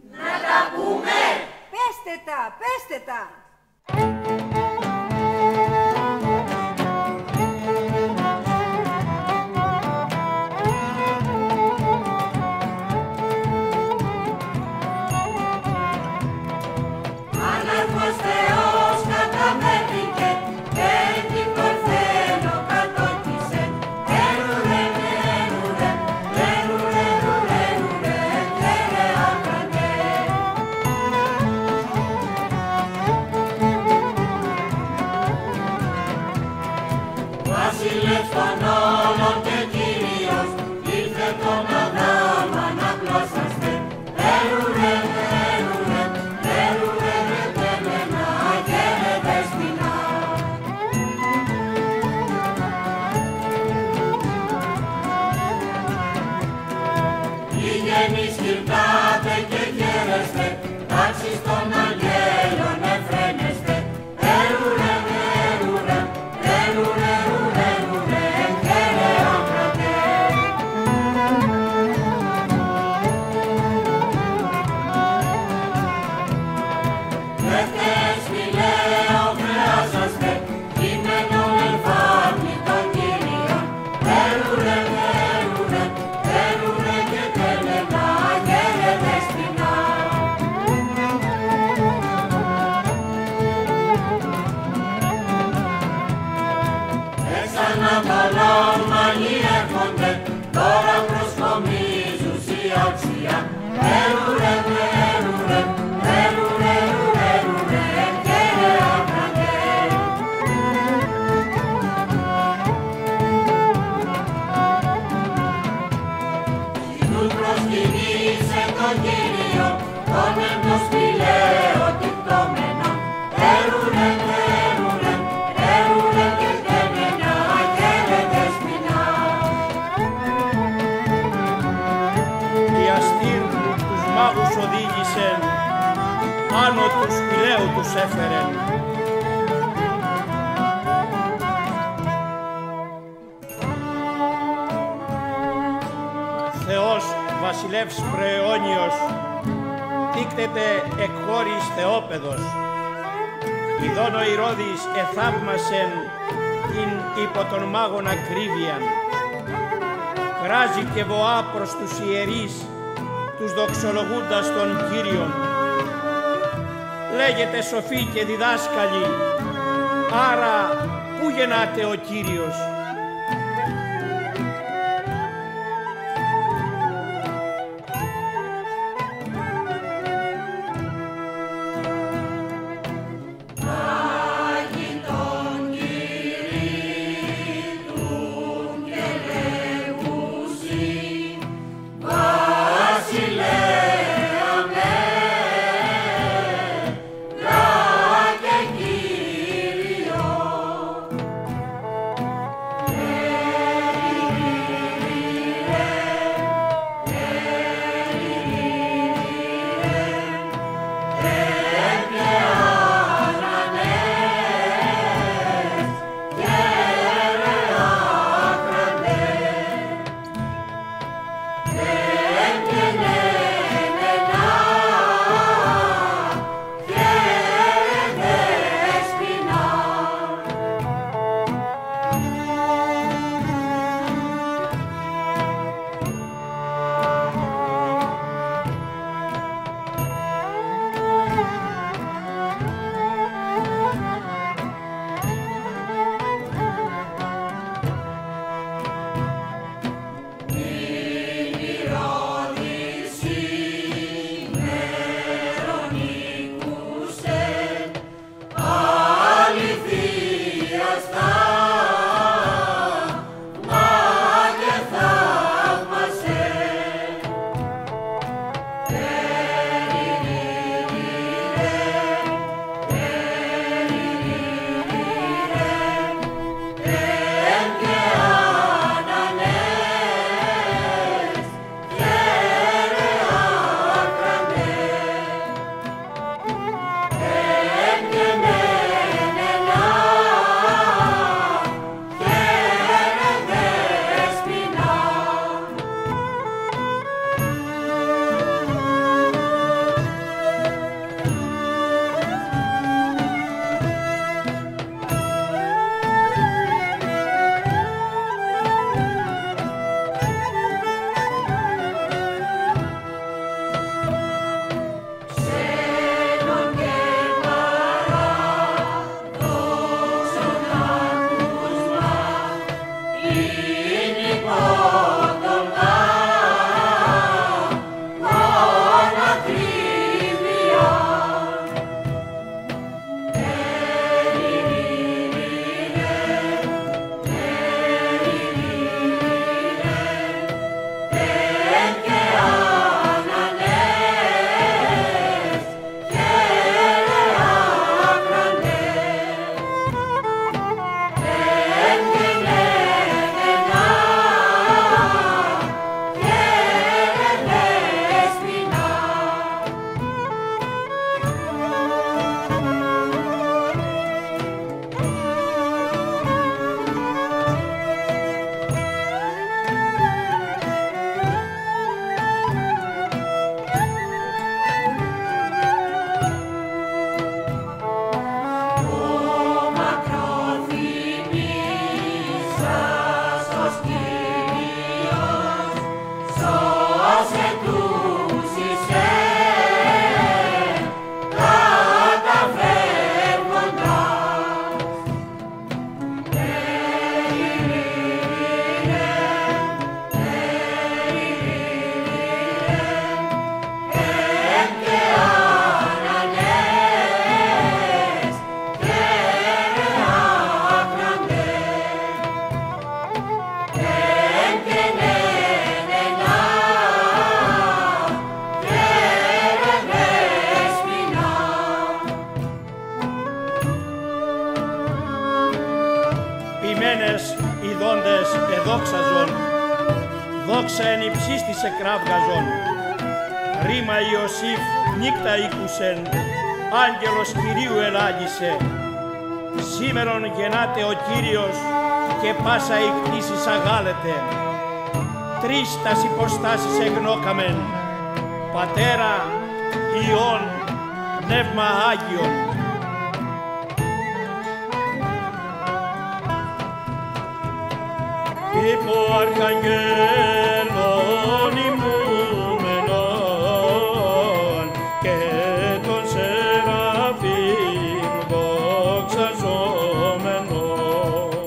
Να τα πούμε! Πέστε τα! Άναρχος Θεός καταβέθηκε και την Παρθένο κατόκισε. Έρουρε, έρουρε, έρουρε, έρουρε, έρε άκρανε. Βασιλεύς των όλων και Κύριος ήρθε τον Αδάμα να πλώσαστε. Έρουρε, έρουρε, έρουρε, ρετέμενα και ρετέσποινα. Γηγενείς γυρτάτε και χαίρεστε, τάξεις των αγγέλων εφραίνεστε. Έρουρε, έρουρε, έρουρε, έρουρε, έρουρε, έρε άκρατε. Δευτές φιλέο χρειάζαστε, κείμενον ελφάμι των Κύριων. Έρουρε, έρουρε, έρουρε και τέλενα και ρετέσποινα. Έξανα πολλών μαλλί έρχονται, τώρα προσκομίζουν η αξία. Έρουρε, έρουρε, έρουρε, έρουρε, έρουρε, και ρε άκρατε. Του προσκυνήσε τον Κύριο, τον έμπτος σπηλαίο τυπτόμενο. Έρουρε, έρουρε, έρουρε και τέλενα και ρετέσποινα. Η Αστήρ τους μάγους οδήγησεν, άνω του σπηλαίου τους έφερεν. Θεός βασιλεύς προαιώνιος, τίκτεται εκ χώρης Θεόπεδος. Ιδών ο Ηρώδης εθαύμασεν την υπό των μάγων ακρίβειαν. Κράζει και βοά προς τους ιερείς, τους δοξολογούντας τον Κύριον. Λέγεται σοφοί και διδάσκαλοι, άρα πού γεννάται ο Κύριος? Άγιοι των κηρύττουν και λέγουσι, Βασιλέα Μέγα και Κύριο. ουρανές εδόξαζον, δόξα εν υψίστης εκράβγαζον. Ρήμα Ιωσήφ νύκτα ήκουσεν, άγγελος Κυρίου ελάγησε. Σήμερον γεννάται ο Κύριος και πάσα η κτήσης αγάλεται. Τρεις τας υποστάσεις εγνώκαμεν, Πατέρα, Υιόν, Πνεύμα Άγιον. Υπό αρχαγγέλων ημνούμενον και των Σεραφείμ δοξαζόμενον.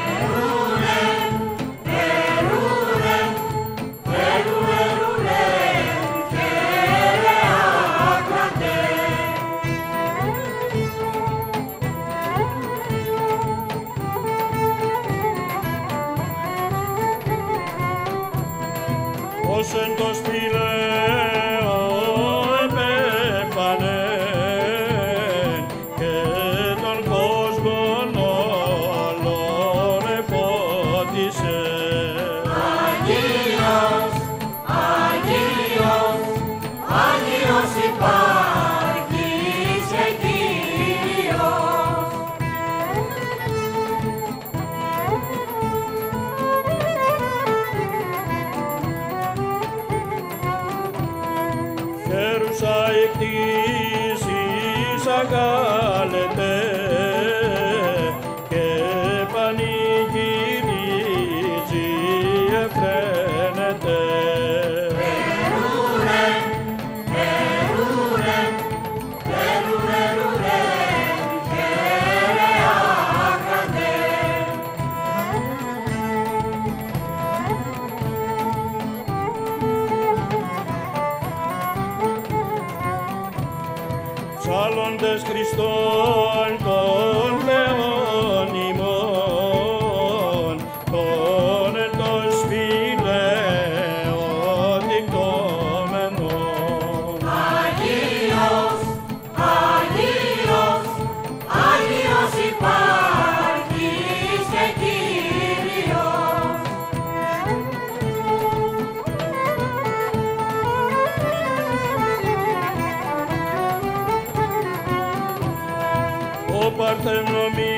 Ως εν το σπηλαίο επέφανε και τον κόσμον όλον εφώτισε. Αγίος, Αγίος, Άγιος υπάρχεις και Κύριος. Χέρουσα η κτήσης αγάλεται και πανηγυρίζει εφραίνεται. Ψάλλοντες Χριστόν των Θεών ημών, τον εν το σπηλαίο δικτώμενον. Αγίος, Αγίος, Άγιος υπάρχεις και Κύριος. Ο Παρθενομής